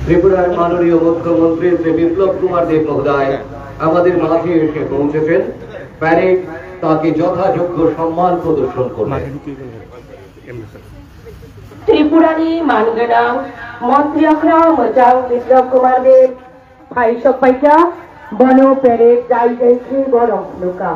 त्रिपुरार माननीय मुख्यमंत्री श्री बिप्लब कुमार देव महोदय আমাদের মাঝে এসে পৌঁছেছেন। প্যারেড তাকে যথাযোগ্য সম্মান প্রদর্শন করবে। त्रिपुरानि मानगोनां मन्त्रि अख्रा मोजां बिप्लब कुमार देव भाई सबाइका बनो पेरेड जाय जायखि गरम लुका